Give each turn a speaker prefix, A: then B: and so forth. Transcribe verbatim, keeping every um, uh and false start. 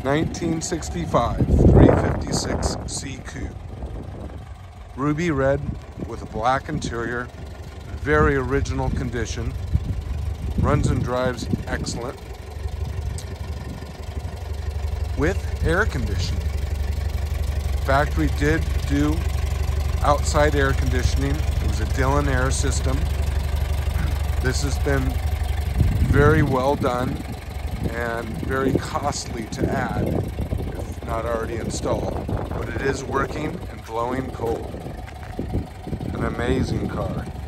A: nineteen sixty-five three fifty-six C Coupe. Ruby red with a black interior, very original condition. Runs and drives excellent. With air conditioning. Factory did do outside air conditioning. It was a Dylan Air system. This has been very well done and very costly to add if not already installed, but it is working and blowing cold. An amazing car.